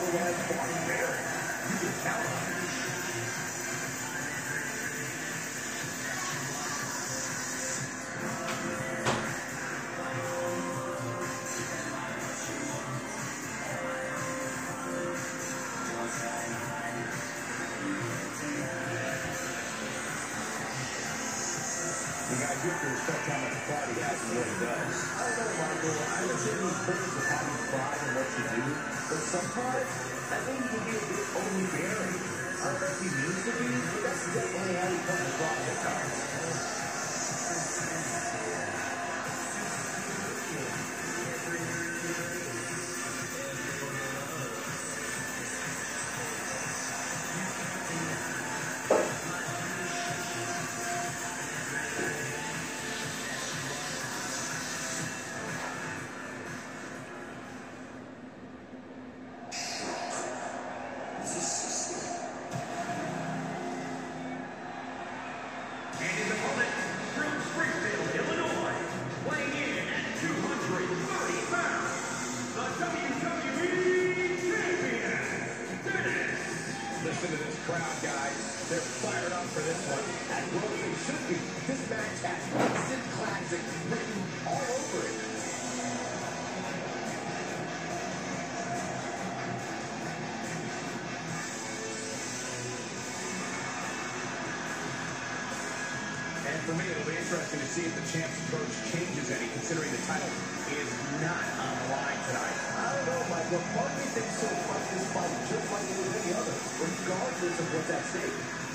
otherwise barbaric. You can count on it. You guys, you have to respect how much pride he has in what he does. I don't know, Michael. I understand the importance of having pride in what you do, but sometimes I think he can be a bit overbearing. I don't know if he means to be, but that's definitely how he comes across at times. Listen to this crowd, guys. They're fired up for this one. As well as they should be. This match has instant classic written all over it. And for me, it'll be interesting to see if the champ's approach changes any, considering the title is not on the line tonight. I don't know, Michael. Part of me thinks he'll fight this fight just like any other, regardless of what's at stake.